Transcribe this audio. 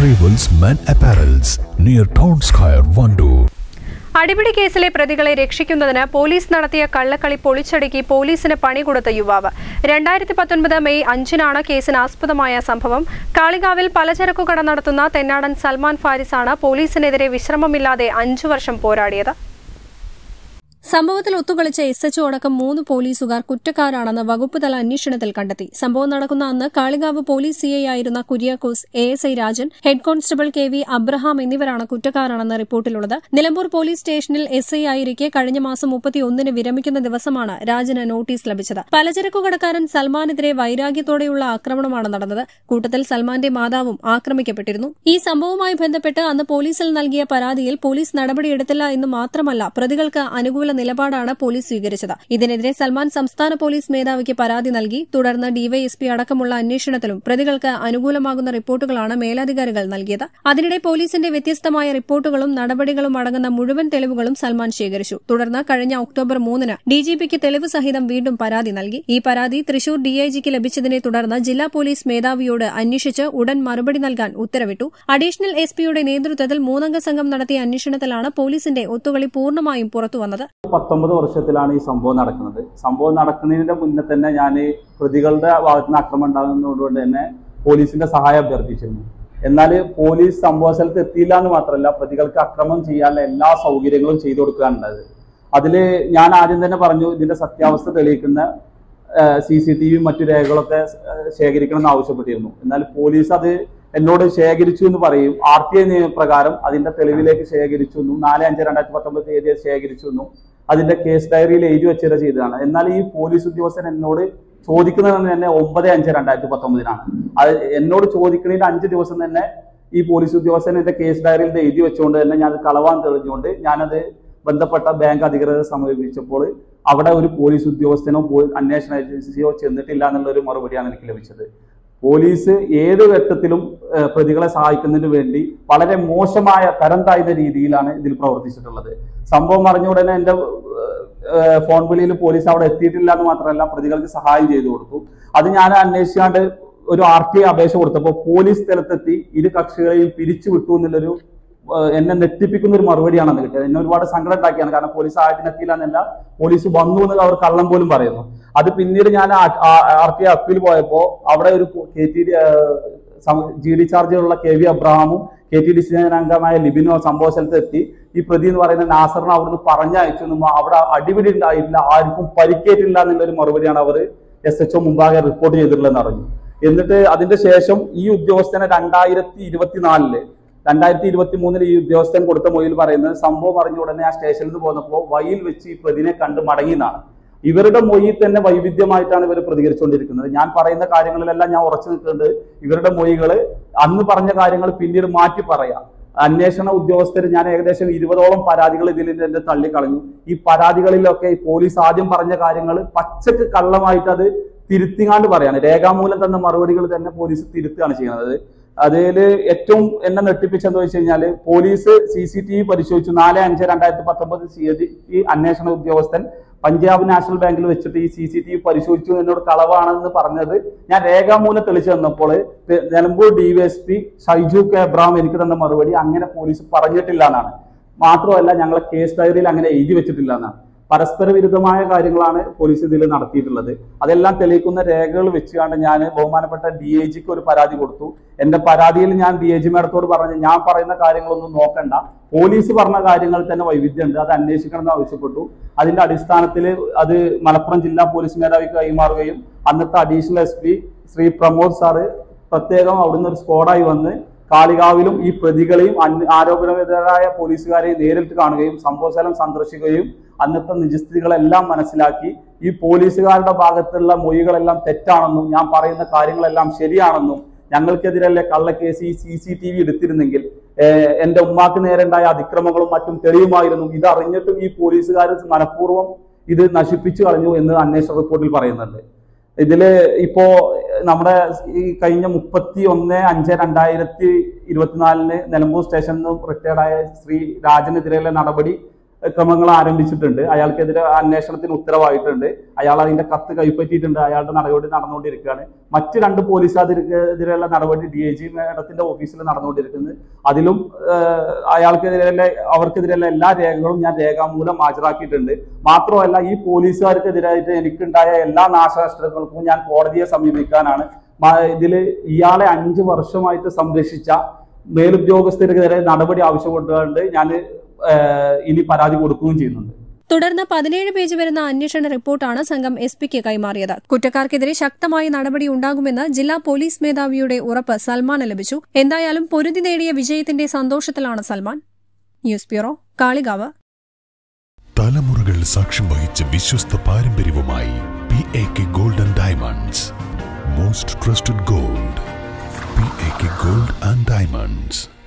Arrivals Men Apparels near Town Square, Vandoor. അടിപിടി കേസിലെ പ്രതികളെ രക്ഷിക്കുന്നതിന് പോലീസ് നടത്തിയ കള്ളക്കളി പൊളിച്ചടുക്കി പോലീസിന് പണി കൊടുത്ത യുവാവ് 2019 മെയ് 5-നാണ് കേസിന് ആസ്പദമായ സംഭവം. കാളികാവിൽ പലചരക്കു കട നടത്തുന്ന തെന്നാടൻ സൽമാൻ ഫാരിസാണ് പോലീസിനെതിരെ വിശ്രമമില്ലാതെ 5 വർഷം പോരാടിയത്. സംഭവത്തിൽ ഒത്തുകളിച്ച SHO അടക്കം 3 പോലീസുകാർ കുറ്റക്കാരാണെന്ന് വകുപ്പ് തല അന്വേഷണത്തിൽ കണ്ടെത്തി. സംഭവം നടക്കുന്ന അന്ന് കാളികാവ് പോലീസ് CI ആയിരുന്ന Kuriakose, ASI Rajan, head constable KV Abraham എന്നിവരാണ് കുറ്റക്കാരാണെന്ന് റിപ്പോർട്ടിലുള്ളത്. നിലമ്പൂർ പോലീസ് സ്റ്റേഷനിൽ SI ആയിരിക്കെ കഴിഞ്ഞ മാസം 31-ന് വിരമിക്കുന്ന ദിവസമാണ് രാജന് നോട്ടീസ് ലഭിച്ചത്. പലചരക്കു കടക്കാരൻ സൽമാനെതിരെ വൈരാഗ്യത്തോടെയുള്ള ആക്രമണമാണ് നടന്നത്. കൂട്ടത്തിൽ സൽമാന്റെ മാതാവും ആക്രമിക്കപ്പെട്ടിരുന്നു. ഈ സംഭവവുമായി ബന്ധപ്പെട്ട് അന്ന് പോലീസിൽ നൽകിയ പരാതിയിൽ പോലീസ് നടപടിയെടുത്തില്ല എന്ന് മാത്രമല്ല, പ്രതികൾക്ക് അനുകൂല നിലപാടാണ് പോലീസ് സ്വീകരിച്ചത്. ഇതിനെതിരെ സൽമാൻ സംസ്ഥാന പോലീസ് മേധാവിക്ക് പരാതി നൽകി. തുടർന്ന് DYSP അടക്കമുള്ള അന്വേഷണത്തിലും പ്രതികൾക്ക് അനുകൂലമാകുന്ന റിപ്പോർട്ടുകളാണ് മേലധികാരികൾ നൽകിയത്. അതിനിടെ പോലീസിന്റെ വ്യത്യസ്തമായ റിപ്പോർട്ടുകളും നടപടികളും അടങ്ങുന്ന മുഴുവൻ തെളിവുകളും സൽമാൻ ശേഖരിച്ചു. തുടർന്ന് കഴിഞ്ഞ ഒക്ടോബർ 3-ന് DGPക്ക് തെളിവ് സഹിതം വീണ്ടും പരാതി നൽകി. ഈ പരാതി തൃശൂർ DIGക്ക് ലഭിച്ചതിനെ തുടർന്ന് ജില്ലാ പോലീസ് മേധാവിയോട് അന്വേഷിച്ച് ഉടൻ മറുപടി നൽകാൻ ഉത്തരവിട്ടു. അഡീഷണൽ SPയുടെ നേതൃത്വത്തിൽ 3-അംഗ സംഘം നടത്തിയ അന്വേഷണത്തിലാണ് പോലീസിന്റെ ഒത്തുകളി പൂർണ്ണമായും പുറത്തുവന്നത്. 19 വർഷത്തിലാണ് ഈ സംഭവം നടക്കുന്നത്. സംഭവം നടക്കുന്നതിന്റെ മുന്നേ തന്നെ ഞാൻ പ്രതികളുടെ ഭാഗത്ത് നിന്ന് ആക്രമണം ഉണ്ടാകുന്നതുകൊണ്ട് തന്നെ പോലീസിന്റെ സഹായം അഭ്യർത്ഥിച്ചിരുന്നു. എന്നാൽ പോലീസ് സംഭവ സ്ഥലത്ത് എത്തിയില്ല എന്ന് മാത്രമല്ല, പ്രതികൾക്ക് ആക്രമണം ചെയ്യാനുള്ള എല്ലാ സൗകര്യങ്ങളും ചെയ്തു കൊടുക്കാനുണ്ടായത്. അതിൽ ഞാൻ ആദ്യം തന്നെ പറഞ്ഞു, ഇതിന്റെ സത്യാവസ്ഥ തെളിയിക്കുന്ന CCTV മറ്റു രേഖകളൊക്കെ ശേഖരിക്കണമെന്ന് ആവശ്യപ്പെട്ടിരുന്നു. എന്നാൽ പോലീസ് അത് എന്നോട് ശേഖരിച്ചു എന്ന് പറയും. RTI നിയമപ്രകാരം അതിന്റെ തെളിവിലേക്ക് ശേഖരിച്ചു എന്നും 4/5/2019 തീയതി ശേഖരിച്ചു എന്നും അതിന്റെ കേസ് ഡയറിയിൽ എഴുതി വെച്ചിട്ട് ചെയ്തതാണ്. എന്നാൽ ഈ പോലീസ് ഉദ്യോഗസ്ഥൻ എന്നോട് ചോദിക്കുന്നത് തന്നെ 9/5/2019-നാണ്. അത് എന്നോട് ചോദിക്കുന്നതിന് 5 ദിവസം തന്നെ ഈ പോലീസ് ഉദ്യോഗസ്ഥൻ എന്റെ കേസ് ഡയറിയിൽ എഴുതി വെച്ചുകൊണ്ട് തന്നെ ഞാൻ കളവാൻ തെളിഞ്ഞുകൊണ്ട് ഞാനത് ബന്ധപ്പെട്ട ബാങ്ക് അധികൃതരെ സമീപിച്ചപ്പോൾ അവിടെ ഒരു പോലീസ് ഉദ്യോഗസ്ഥനോ അന്വേഷണ ഏജൻസിയോ ചെന്നിട്ടില്ല എന്നുള്ളൊരു മറുപടിയാണ് എനിക്ക് ലഭിച്ചത്. പോലീസ് ഏത് ഘട്ടത്തിലും പ്രതികളെ സഹായിക്കുന്നതിന് വേണ്ടി വളരെ മോശമായ തരം താഴ്ന്ന രീതിയിലാണ് ഇതിൽ പ്രവർത്തിച്ചിട്ടുള്ളത്. സംഭവം അറിഞ്ഞ ഉടനെ എന്റെ ഫോൺ വിളിയിൽ പോലീസ് അവിടെ എത്തിയിട്ടില്ല എന്ന് മാത്രമല്ല, പ്രതികൾക്ക് സഹായം ചെയ്തു കൊടുത്തു. അത് ഞാൻ അന്വേഷിക്കാണ്ട് ഒരു RTI അപേക്ഷ കൊടുത്തപ്പോൾ പോലീസ് സ്ഥലത്തെത്തി ഇരു കക്ഷികളെയും പിരിച്ചു വിട്ടു എന്നുള്ളൊരു എന്നെ നെറ്റിപ്പിക്കുന്ന ഒരു മറുപടിയാണ് അന്ന് കിട്ടിയത്. എന്നെ ഒരുപാട് സങ്കടം ഉണ്ടാക്കിയാണ്. കാരണം പോലീസ് സഹായത്തിനെത്തിയില്ല എന്നല്ല, പോലീസ് വന്നു എന്ന് അവർ കള്ളം പോലും പറയുന്നു. അത് പിന്നീട് ഞാൻ RTI അപ്പീൽ പോയപ്പോൾ അവിടെ ഒരു GD ചാർജുള്ള KV അബ്രഹാമും KTDC അംഗമായ ലിബിനോ സംഭവ സ്ഥലത്ത് എത്തി. ഈ പ്രതി എന്ന് പറയുന്ന നാസറിനെ അവിടുന്ന് പറഞ്ഞയച്ചു. അവിടെ അടിപിടി ഉണ്ടായിട്ടില്ല, ആർക്കും പരിക്കേറ്റില്ല എന്നുള്ളൊരു മറുപടിയാണ് അവർ SHO മുമ്പാകെ റിപ്പോർട്ട് ചെയ്തിട്ടുള്ളതെന്ന് അറിഞ്ഞു. എന്നിട്ട് അതിന്റെ ശേഷം ഈ ഉദ്യോഗസ്ഥനെ 2023 ഈ ഉദ്യോഗസ്ഥൻ കൊടുത്ത മൊഴിയിൽ പറയുന്നത്, സംഭവം അറിഞ്ഞ ഉടനെ ആ സ്റ്റേഷനിൽ നിന്ന് പോന്നപ്പോൾ വഴിയിൽ വെച്ച് ഈ പ്രതിനെ കണ്ട് മടങ്ങിയെന്നാണ്. ഇവരുടെ മൊഴിയിൽ തന്നെ വൈവിധ്യമായിട്ടാണ് ഇവർ പ്രതികരിച്ചുകൊണ്ടിരിക്കുന്നത്. ഞാൻ പറയുന്ന കാര്യങ്ങളിലെല്ലാം ഞാൻ ഉറച്ചു നിൽക്കുന്നുണ്ട്. ഇവരുടെ മൊഴികൾ അന്ന് പറഞ്ഞ കാര്യങ്ങൾ പിന്നീട് മാറ്റി പറയാം. അന്വേഷണ ഉദ്യോഗസ്ഥർ ഞാൻ ഏകദേശം 20ഓളം പരാതികൾ ഇതിൽ എന്റെ തള്ളിക്കളഞ്ഞു. ഈ പരാതികളിലൊക്കെ പോലീസ് ആദ്യം പറഞ്ഞ കാര്യങ്ങൾ പച്ചക്ക് കള്ളമായിട്ട് അത് തിരുത്തിങ്ങാണ്ട് പറയാണ്. രേഖാമൂലം തന്ന മറുപടികൾ തന്നെ പോലീസ് തിരുത്തുകയാണ് ചെയ്യുന്നത്. അതിൽ ഏറ്റവും എന്നെ നെട്ടിപ്പിച്ചെന്ന് വെച്ച് കഴിഞ്ഞാൽ, പോലീസ് CCTV പരിശോധിച്ചു. 4/5/2019 തീയതി ഈ അന്വേഷണ ഉദ്യോഗസ്ഥൻ പഞ്ചാബ് നാഷണൽ ബാങ്കിൽ വെച്ചിട്ട് ഈ CCTV പരിശോധിച്ചു എന്നോട് കളവാണെന്ന് പറഞ്ഞത് ഞാൻ രേഖാമൂലം തെളിച്ചു തന്നപ്പോൾ നിലമ്പൂർ DYSP ഷൈജു K അബ്രഹാം എനിക്ക് തന്ന മറുപടി അങ്ങനെ പോലീസ് പറഞ്ഞിട്ടില്ല എന്നാണ്. മാത്രമല്ല, ഞങ്ങളെ കേസ് ഡയറിയിൽ അങ്ങനെ എഴുതി വെച്ചിട്ടില്ല എന്നാണ്. പരസ്പര വിരുദ്ധമായ കാര്യങ്ങളാണ് പോലീസ് ഇതിൽ നടത്തിയിട്ടുള്ളത്. അതെല്ലാം തെളിയിക്കുന്ന രേഖകൾ വെച്ചുകൊണ്ട് ഞാൻ ബഹുമാനപ്പെട്ട DIGക്ക് ഒരു പരാതി കൊടുത്തു. എന്റെ പരാതിയിൽ ഞാൻ DIG മേഡത്തോട് പറഞ്ഞു, ഞാൻ പറയുന്ന കാര്യങ്ങളൊന്നും നോക്കണ്ട, പോലീസ് പറഞ്ഞ കാര്യങ്ങൾ തന്നെ വൈവിധ്യമുണ്ട്, അത് അന്വേഷിക്കണം എന്ന് ആവശ്യപ്പെട്ടു. അതിന്റെ അടിസ്ഥാനത്തിൽ അത് മലപ്പുറം ജില്ലാ പോലീസ് മേധാവിക്ക് കൈമാറുകയും അന്നത്തെ അഡീഷണൽ SP ശ്രീ പ്രമോദ് സാറ് പ്രത്യേകം അവിടുന്ന് ഒരു സ്ക്വാഡായി വന്ന് കാളികാവിലും ഈ പ്രതികളെയും ആരോപണവിധേയരായ പോലീസുകാരെയും നേരിട്ട് കാണുകയും സംഭവസ്ഥലം സന്ദർശിക്കുകയും അന്നത്തെ നിജസ്ഥിതികളെല്ലാം മനസ്സിലാക്കി ഈ പോലീസുകാരുടെ ഭാഗത്തുള്ള മൊഴികളെല്ലാം തെറ്റാണെന്നും ഞാൻ പറയുന്ന കാര്യങ്ങളെല്ലാം ശരിയാണെന്നും ഞങ്ങൾക്കെതിരല്ലേ കള്ളക്കേസ് ഈ CCTV എടുത്തിരുന്നെങ്കിൽ എന്റെ ഉമ്മാക്ക് നേരെ ഉണ്ടായ അതിക്രമങ്ങളും മറ്റും തെളിയുമായിരുന്നു. ഇത് അറിഞ്ഞിട്ടും ഈ പോലീസുകാർ മനഃപൂർവ്വം ഇത് നശിപ്പിച്ചു കളഞ്ഞു എന്ന് അന്വേഷണ റിപ്പോർട്ടിൽ പറയുന്നുണ്ട്. ഇതില് ഇപ്പോ നമ്മുടെ ഈ കഴിഞ്ഞ 31/5/2024 നിലമ്പൂർ സ്റ്റേഷനിൽ നിന്നും റിട്ടയർഡായ ശ്രീ രാജനെതിരെയുള്ള നടപടി ക്രമങ്ങൾ ആരംഭിച്ചിട്ടുണ്ട്. അയാൾക്കെതിരെ അന്വേഷണത്തിന് ഉത്തരവായിട്ടുണ്ട്. അയാൾ അതിന്റെ കത്ത് കൈപ്പറ്റിയിട്ടുണ്ട്. അയാളുടെ നടപടി നടന്നുകൊണ്ടിരിക്കുകയാണ്. മറ്റ് 2 പോലീസുകാർക്കെതിരെയുള്ള നടപടി DIG മേഡത്തിന്റെ ഓഫീസിൽ നടന്നുകൊണ്ടിരിക്കുന്നത്. അതിലും അവർക്കെതിരെയുള്ള എല്ലാ രേഖകളും ഞാൻ രേഖാമൂലം ഹാജരാക്കിയിട്ടുണ്ട്. മാത്രമല്ല, ഈ പോലീസുകാർക്കെതിരായിട്ട് എനിക്കുണ്ടായ എല്ലാ നാശനഷ്ടങ്ങൾക്കും ഞാൻ കോടതിയെ സമീപിക്കാനാണ്. ഇതില് ഇയാളെ 5 വർഷമായിട്ട് സംരക്ഷിച്ച മേലുദ്യോഗസ്ഥർക്കെതിരെ നടപടി ആവശ്യപ്പെട്ടുകൊണ്ട് ഞാൻ ഇനി പരാതി കൊടുക്കുകയും ചെയ്യുന്നുണ്ട്. തുടർന്ന് 17 പേജ് വരുന്ന അന്വേഷണ റിപ്പോർട്ടാണ് സംഘം SP-ക്ക് കൈമാറിയത്. കുറ്റക്കാർക്കെതിരെ ശക്തമായ നടപടി ഉണ്ടാകുമെന്ന് ജില്ലാ പോലീസ് മേധാവിയുടെ ഉറപ്പ് സൽമാന് ലഭിച്ചു. എന്തായാലും പൊരുതി നേടിയ വിജയത്തിന്റെ സന്തോഷത്തിലാണ് സൽമാൻ. News bureau, Kalikavu. തലമുറകൾ സാക്ഷ്യം വഹിച്ച വിശ്വസ്ത പാരമ്പര്യവുമായി PAK Gold and Diamonds. Most trusted gold. PAK Gold and Diamonds.